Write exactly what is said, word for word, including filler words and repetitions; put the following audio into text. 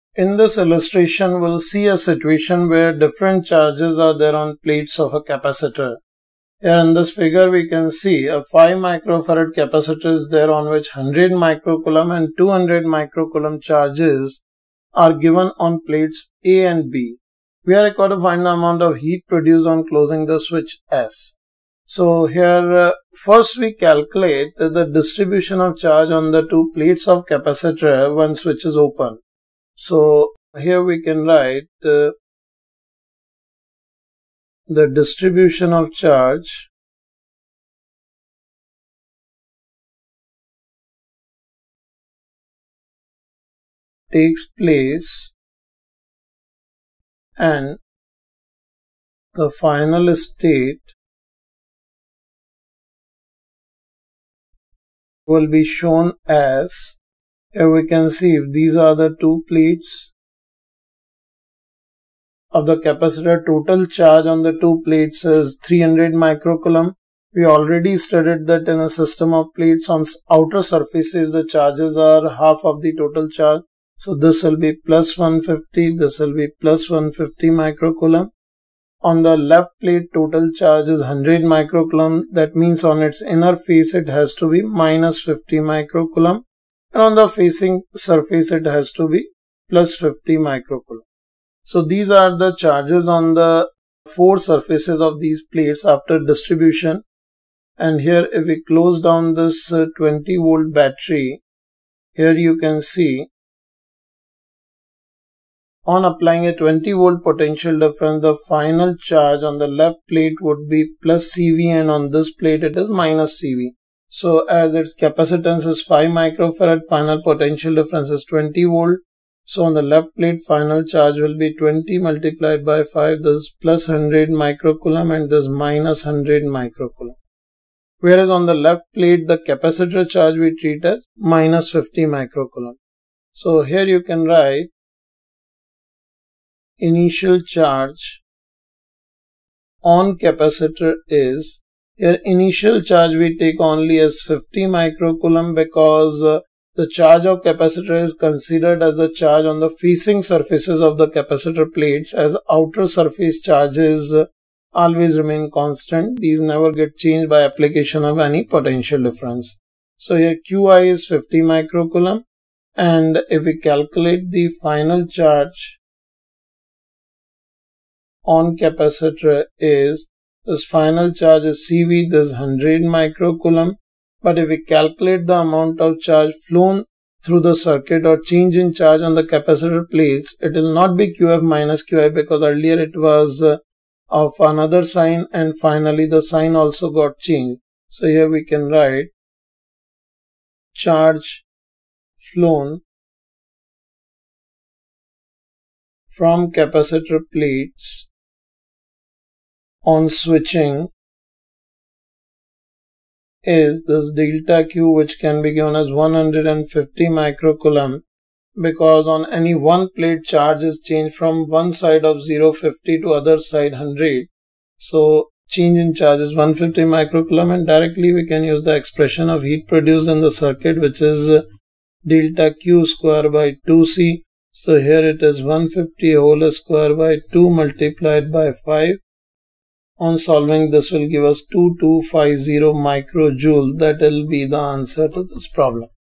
In this illustration, we'll see a situation where different charges are there on plates of a capacitor. Here in this figure, we can see a five microfarad capacitor is there on which one hundred microcoulomb and two hundred microcoulomb charges are given on plates A and B. We are required to find the amount of heat produced on closing the switch S. So here uh, first we calculate the distribution of charge on the two plates of capacitor when switch is open. So here we can write uh, the distribution of charge takes place and the final state will be shown as, here we can see if these are the two plates of the capacitor, total charge on the two plates is three hundred microcoulomb. We already studied that in a system of plates on outer surfaces the charges are half of the total charge. So this will be plus one hundred fifty, this will be plus one hundred fifty microcoulomb. On the left plate total charge is one hundred microcoulomb. That means on its inner face it has to be minus fifty microcoulomb. And on the facing surface it has to be plus fifty microcoulomb. So these are the charges on the four surfaces of these plates after distribution. And here if we close down this uh, twenty volt battery, here you can see on applying a twenty volt potential difference, the final charge on the left plate would be plus C V and on this plate it is minus C V. So as its capacitance is five microfarad, final potential difference is twenty volt. So on the left plate final charge will be twenty multiplied by five, this is plus one hundred microcoulomb and this minus one hundred microcoulomb. Whereas on the left plate the capacitor charge we treat as minus fifty microcoulomb. So here you can write initial charge on capacitor is, here initial charge we take only as fifty microcoulomb because uh, the charge of capacitor is considered as the charge on the facing surfaces of the capacitor plates, as outer surface charges uh, always remain constant. These never get changed by application of any potential difference. So here Q I is fifty microcoulomb, and if we calculate the final charge on capacitor is, this final charge is C V, this is one hundred microcoulomb. But if we calculate the amount of charge flown through the circuit or change in charge on the capacitor plates, it will not be Q F minus Q I because earlier it was uh, of another sign and finally the sign also got changed. So here we can write charge flown from capacitor plates on switching is this delta Q, which can be given as one hundred fifty microcoulomb, because on any one plate charge is changed from one side of zero fifty to other side one hundred. So change in charge is one hundred fifty microcoulomb, and directly we can use the expression of heat produced in the circuit, which is delta Q square by two C. So here it is one hundred fifty whole square by two multiplied by five. On solving, this will give us two thousand two hundred fifty microjoule. That will be the answer to this problem.